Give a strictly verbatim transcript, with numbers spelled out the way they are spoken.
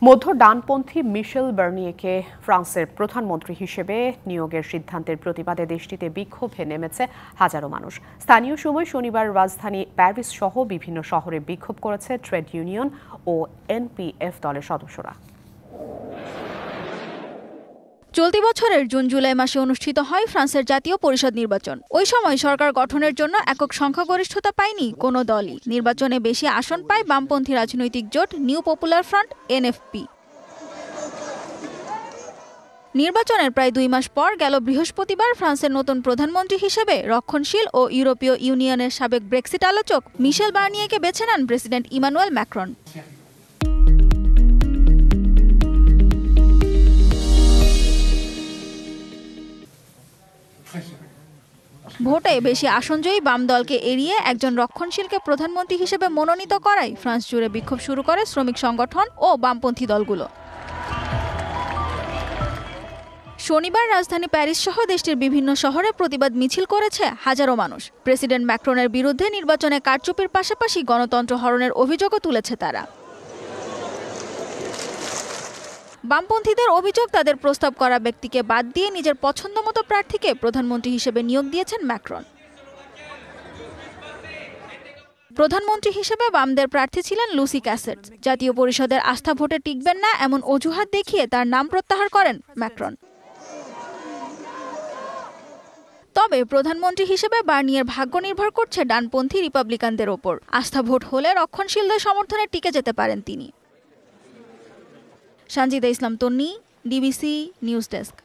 মধ্য ডানপন্থী মিশেল বার্নিয়েকে ফ্রান্সের প্রধানমন্ত্রী হিসেবে নিয়োগের সিদ্ধান্তের প্রতিবাদে দেশটিতে বিক্ষোভে নেমেছে হাজারো মানুষ। স্থানীয় সময় শনিবার রাজধানী প্যারিস সহ বিভিন্ন শহরে বিক্ষোভ করেছে ট্রেড ইউনিয়ন ও এনপিএফ দলের সদস্যরা। চলতি বছরের জুন জুলাই মাসে অনুষ্ঠিত হয় ফ্রান্সের জাতীয় পরিষদ নির্বাচন। ওই সময় সরকার গঠনের জন্য একক সংখ্যাগরিষ্ঠতা পায়নি কোনো দলই। নির্বাচনে বেশি আসন পায় বামপন্থী রাজনৈতিক জোট নিউ পপুলার ফ্রন্ট এনএফপি। নির্বাচনের প্রায় দুই মাস পর গেল বৃহস্পতিবার ফ্রান্সের নতুন প্রধানমন্ত্রী হিসেবে রক্ষণশীল ও ইউরোপীয় ইউনিয়নের সাবেক ব্রেক্সিট আলোচক মিশেল বার্নিয়েকে বেছে নেন প্রেসিডেন্ট ইমানুয়েল ম্যাক্রন। ভোটে বেশি আসনজয়ী বাম দলকে এড়িয়ে একজন রক্ষণশীলকে প্রধানমন্ত্রী হিসেবে মনোনীত করায় ফ্রান্স জুড়ে বিক্ষোভ শুরু করে শ্রমিক সংগঠন ও বামপন্থী দলগুলো। শনিবার রাজধানী প্যারিস সহ দেশটির বিভিন্ন শহরে প্রতিবাদ মিছিল করেছে হাজারো মানুষ। প্রেসিডেন্ট ম্যাক্রনের বিরুদ্ধে নির্বাচনে কারচুপির পাশাপাশি গণতন্ত্র হরণের অভিযোগও তুলেছে তারা। বামপন্থীদের অভিযোগ, তাদের প্রস্তাব করা ব্যক্তিকে বাদ দিয়ে নিজের পছন্দমতো প্রার্থীকে প্রধানমন্ত্রী হিসেবে নিয়োগ দিয়েছেন ম্যাক্রন। প্রধানমন্ত্রী হিসেবে বামদের প্রার্থী ছিলেন লুসি ক্যাসেটস। জাতীয় পরিষদের আস্থা ভোটে টিকবেন না এমন অজুহাত দেখিয়ে তার নাম প্রত্যাহার করেন ম্যাক্রন। তবে প্রধানমন্ত্রী হিসেবে বার্নিয়ের ভাগ্য নির্ভর করছে ডানপন্থী রিপাবলিকানদের ওপর। আস্থা ভোট হলে রক্ষণশীলদের সমর্থনে টিকে যেতে পারেন তিনি। Sanjida Islam Tonni, DBC news desk.